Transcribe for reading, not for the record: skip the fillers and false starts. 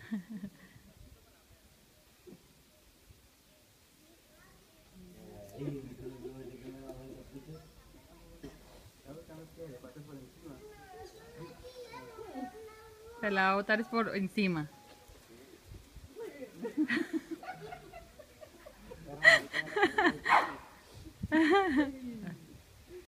Se la va a botar es por encima.